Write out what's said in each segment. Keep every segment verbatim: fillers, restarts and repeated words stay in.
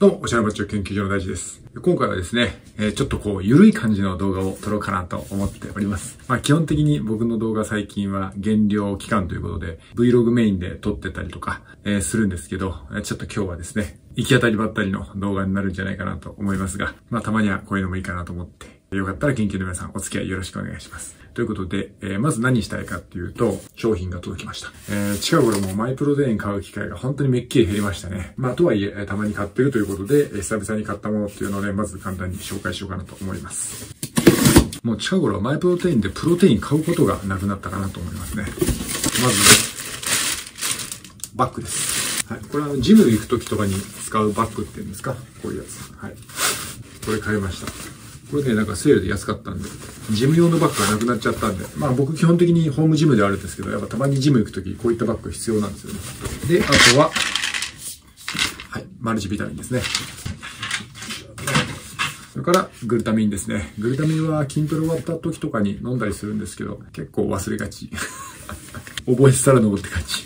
どうも、おしゃれマッチョ研究所の大地です。今回はですね、えー、ちょっとこう、ゆるい感じの動画を撮ろうかなと思っております。まあ、基本的に僕の動画最近は減量期間ということで、Vlog メインで撮ってたりとか、えー、するんですけど、ちょっと今日はですね、行き当たりばったりの動画になるんじゃないかなと思いますが、まあ、たまにはこういうのもいいかなと思って、よかったら研究の皆さんお付き合いよろしくお願いします。ということで、えー、まず何したいかっていうと、商品が届きました。えー、近頃もマイプロテイン買う機会が本当にめっきり減りましたね。まあ、とはいえ、たまに買ってるということで、久々に買ったものっていうので、まず簡単に紹介しようかなと思います。もう近頃はマイプロテインでプロテイン買うことがなくなったかなと思いますね。まず、バッグです。はい。これはジム行く時とかに使うバッグっていうんですか？こういうやつ。はい。これ買いました。これね、なんかセールで安かったんで、ジム用のバッグがなくなっちゃったんで、まあ僕基本的にホームジムではあるんですけど、やっぱたまにジム行くとき、こういったバッグ必要なんですよね。で、あとは、はい、マルチビタミンですね。それから、グルタミンですね。グルタミンは筋トレ終わった時とかに飲んだりするんですけど、結構忘れがち。覚えてたら登って感じ。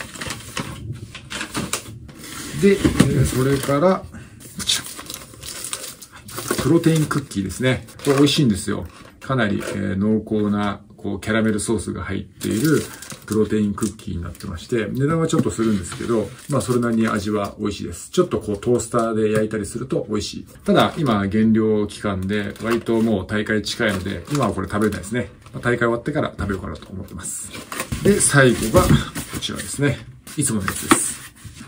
で、えー、それから、プロテインクッキーですね。これ美味しいんですよ。かなり、えー、濃厚な、こう、キャラメルソースが入っているプロテインクッキーになってまして、値段はちょっとするんですけど、まあ、それなりに味は美味しいです。ちょっとこう、トースターで焼いたりすると美味しい。ただ、今、減量期間で、割ともう大会近いので、今はこれ食べれないですね。まあ、大会終わってから食べようかなと思ってます。で、最後が、こちらですね。いつものやつです。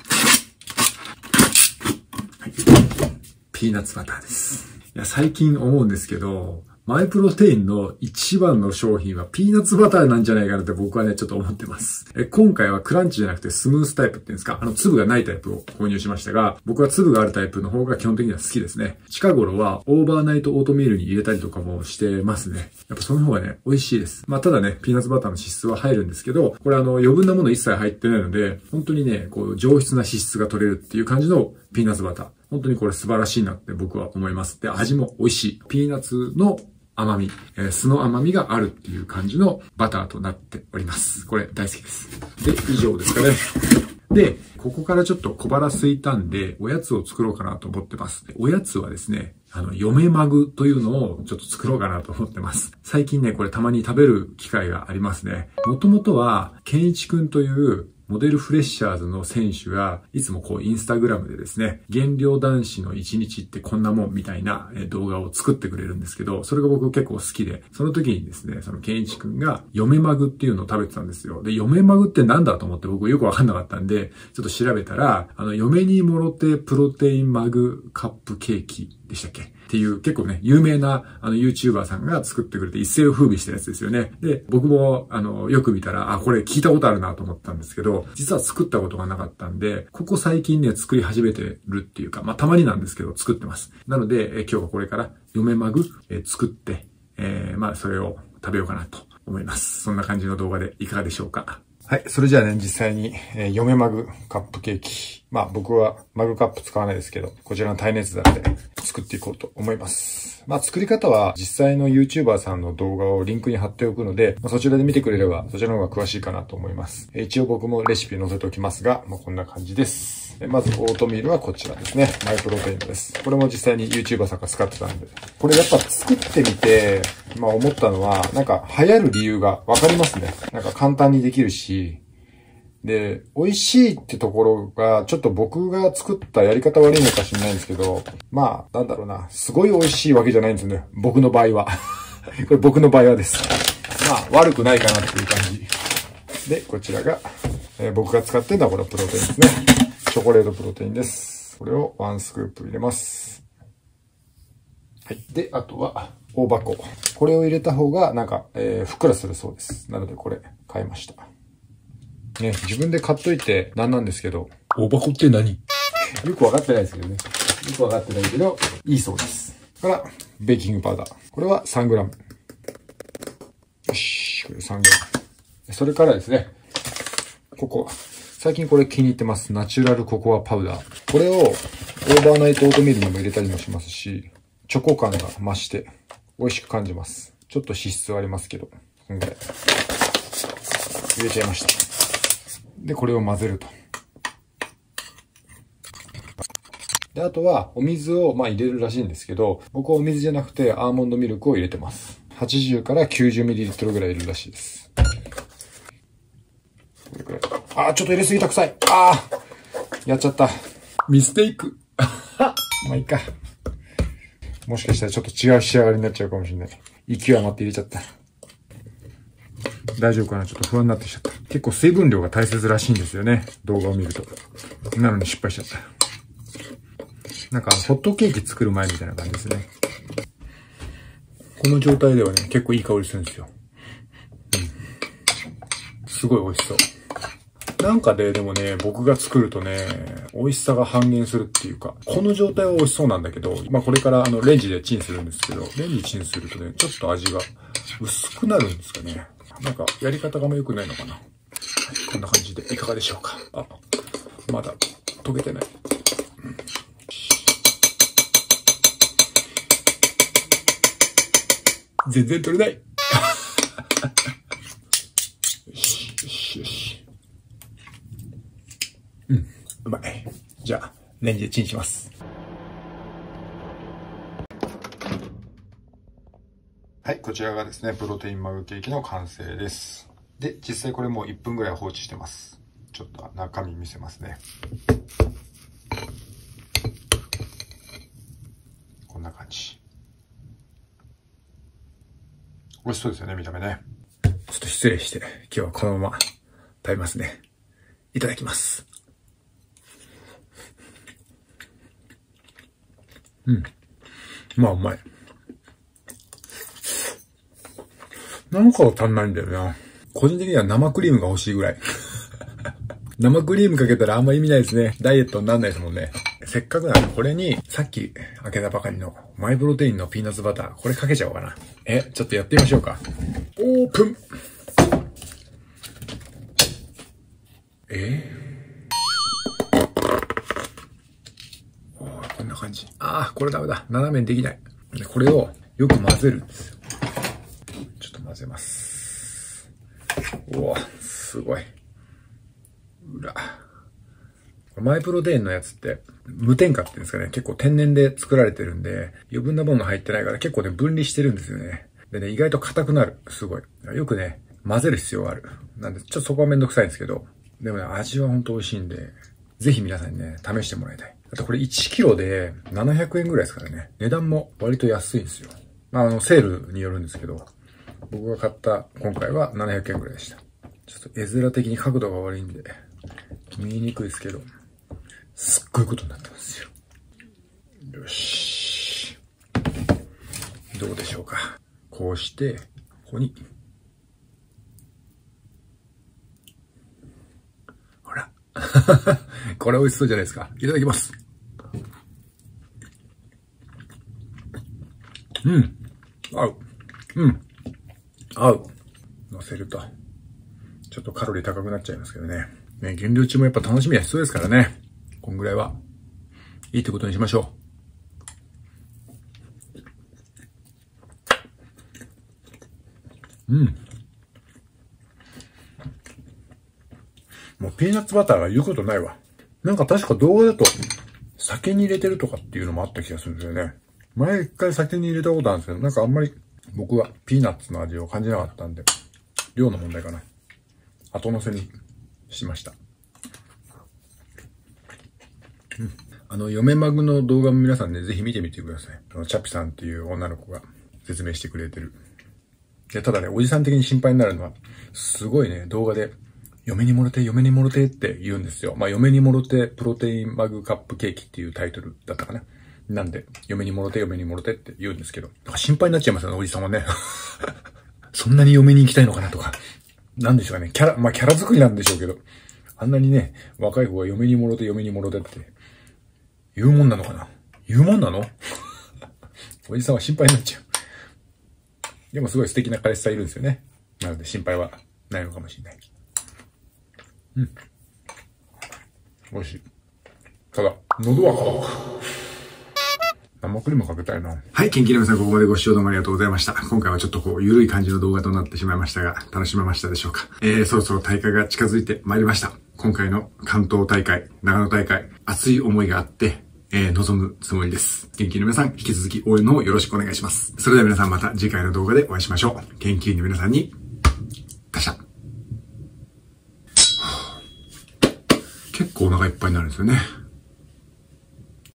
はい。ピーナッツバターです。いや、最近思うんですけど、マイプロテインの一番の商品はピーナッツバターなんじゃないかなって僕はね、ちょっと思ってます。え、今回はクランチじゃなくてスムースタイプっていうんですか、あの粒がないタイプを購入しましたが、僕は粒があるタイプの方が基本的には好きですね。近頃はオーバーナイトオートミールに入れたりとかもしてますね。やっぱその方がね、美味しいです。まあただね、ピーナッツバターの脂質は入るんですけど、これあの余分なもの一切入ってないので、本当にね、こう上質な脂質が取れるっていう感じのピーナッツバター。本当にこれ素晴らしいなって僕は思います。で、味も美味しい。ピーナッツの甘み、えー、酢の甘みがあるっていう感じのバターとなっております。これ大好きです。で、以上ですかね。で、ここからちょっと小腹空いたんで、おやつを作ろうかなと思ってます。おやつはですね、あの、嫁マグというのをちょっと作ろうかなと思ってます。最近ね、これたまに食べる機会がありますね。もともとは、ケンイチくんというモデルフレッシャーズの選手が、いつもこうインスタグラムでですね、減量男子の一日ってこんなもんみたいな動画を作ってくれるんですけど、それが僕結構好きで、その時にですね、そのケンイチくんが嫁マグっていうのを食べてたんですよ。で、嫁マグってなんだと思って僕よくわかんなかったんで、ちょっと調べたら、あの、嫁にもろてプロテインマグカップケーキでしたっけっていう結構ね、有名なあの YouTuber さんが作ってくれて一世を風靡したやつですよね。で、僕もあの、よく見たら、あ、これ聞いたことあるなと思ったんですけど、実は作ったことがなかったんで、ここ最近ね、作り始めてるっていうか、まあ、たまになんですけど、作ってます。なので、え今日はこれから嫁マグ、え作って、えー、まあ、それを食べようかなと思います。そんな感じの動画でいかがでしょうか。はい。それじゃあね、実際に、えー、嫁マグカップケーキ。まあ僕はマグカップ使わないですけど、こちらの耐熱皿で作っていこうと思います。まあ作り方は実際の YouTuber さんの動画をリンクに貼っておくので、まあ、そちらで見てくれればそちらの方が詳しいかなと思います。えー、一応僕もレシピ載せておきますが、まあこんな感じです。えー、まずオートミールはこちらですね。マイプロテインです。これも実際に YouTuber さんが使ってたんで。これやっぱ作ってみて、まあ思ったのは、なんか流行る理由がわかりますね。なんか簡単にできるし、で、美味しいってところが、ちょっと僕が作ったやり方悪いのかしれないんですけど、まあ、なんだろうな、すごい美味しいわけじゃないんですよね。僕の場合は。これ僕の場合はです。まあ、悪くないかなっていう感じ。で、こちらが、えー、僕が使ってるのはこれプロテインですね。チョコレートプロテインです。これをワンスクープ入れます。はい。で、あとは、大箱。これを入れた方が、なんか、えー、ふっくらするそうです。なので、これ、買いました。ね、自分で買っといてなんなんですけど、大箱って何？よくわかってないですけどね。よくわかってないけど、いいそうです。から、ベーキングパウダー。これは さんグラム。よし、これ さんグラム。それからですね、ココア。最近これ気に入ってます。ナチュラルココアパウダー。これをオーバーナイトオートミールにも入れたりもしますし、チョコ感が増して美味しく感じます。ちょっと脂質はありますけど、こんぐらい。入れちゃいました。で、これを混ぜると。 で、あとはお水をまあ入れるらしいんですけど、僕はお水じゃなくてアーモンドミルクを入れてます。はちじゅうからきゅうじゅうミリリットルぐらい入れるらしいです。あー、ちょっと入れすぎたくさい。あー、やっちゃった。ミステイク。まあいいか。もしかしたらちょっと違う仕上がりになっちゃうかもしれない。勢い余って入れちゃった。大丈夫かな？ちょっと不安になってきちゃった。結構水分量が大切らしいんですよね。動画を見ると。なのに失敗しちゃった。なんか、ホットケーキ作る前みたいな感じですね。この状態ではね、結構いい香りするんですよ。うん。すごい美味しそう。なんかで、でもね、僕が作るとね、美味しさが半減するっていうか、この状態は美味しそうなんだけど、まあこれからあの、レンジでチンするんですけど、レンジチンするとね、ちょっと味が薄くなるんですかね。なんか、やり方があんま良くないのかな。はい、こんな感じでいかがでしょうか。あ、まだ溶けてない。うん、全然取れない。よし、よし、よし。うん、うまい。じゃあ、レンジでチンします。はい、こちらがですね、プロテインマグケーキの完成です。で、実際これもういっぷんぐらい放置してます。ちょっと中身見せますね。こんな感じ。美味しそうですよね、見た目ね。ちょっと失礼して、今日はこのまま食べますね。いただきます。うん。まあ、うまい。なんか足んないんだよな。個人的には生クリームが欲しいぐらい。生クリームかけたらあんま意味ないですね。ダイエットになんないですもんね。せっかくなんで、これに、さっき開けたばかりのマイプロテインのピーナッツバター、これかけちゃおうかな。え、ちょっとやってみましょうか。オープン。えー、おー、こんな感じ。あー、これダメだ。斜めにできない。で、これをよく混ぜるんですよ。ちょっと混ぜます。おー、すごい。うら。マイプロテインのやつって、無添加っていうんですかね、結構天然で作られてるんで、余分なもの入ってないから結構ね、分離してるんですよね。でね、意外と硬くなる。すごい。よくね、混ぜる必要がある。なんで、ちょっとそこはめんどくさいんですけど、でもね、味はほんと美味しいんで、ぜひ皆さんにね、試してもらいたい。あとこれいちキロでななひゃくえんぐらいですからね。値段も割と安いんですよ。まあ、あの、セールによるんですけど、僕が買った今回はななひゃくえんぐらいでした。ちょっと絵面的に角度が悪いんで、見えにくいですけど、すっごいことになってますよ。よし。どうでしょうか。こうして、ここに。ほら。これ美味しそうじゃないですか。いただきます。うん。合う。うん。合う。乗せると。ちょっとカロリー高くなっちゃいますけどね。ね、減量中もやっぱ楽しみは必要ですからね。こんぐらいは、いいってことにしましょう。うん。もうピーナッツバターが言うことないわ。なんか確か動画だと、酒に入れてるとかっていうのもあった気がするんですよね。前一回酒に入れたことあるんですけど、なんかあんまり僕はピーナッツの味を感じなかったんで、量の問題かな。後乗せにしました。うん。あの、嫁マグの動画も皆さんね、ぜひ見てみてください。あの、チャピさんっていう女の子が説明してくれてる。で、ただね、おじさん的に心配になるのは、すごいね、動画で、嫁にもろて、嫁にもろてって言うんですよ。まあ、嫁にもろて、プロテインマグカップケーキっていうタイトルだったかな。なんで、嫁にもろて、嫁にもろてって言うんですけど、なんか心配になっちゃいますよね、おじさんはね。そんなに嫁に行きたいのかなとか。なんでしょうかね、キャラ、まあ、キャラ作りなんでしょうけど、あんなにね、若い子が嫁にもろて、嫁にもろてって、言うもんなのかな？言うもんなの？おじさんは心配になっちゃう。でもすごい素敵な彼氏さんいるんですよね。なので心配はないのかもしれない。うん。美味しい。ただ、喉は渇く。生クリームかけたいな。はい、元気の皆さん、ここまでご視聴どうもありがとうございました。今回はちょっとこう、ゆるい感じの動画となってしまいましたが、楽しめましたでしょうか。えー、そろそろ大会が近づいてまいりました。今回の関東大会、長野大会、熱い思いがあって、 えー、臨むつもりです。研究の皆さん、引き続き応援の方よろしくお願いします。それでは皆さんまた次回の動画でお会いしましょう。研究員の皆さんに、感謝。結構お腹いっぱいになるんですよね。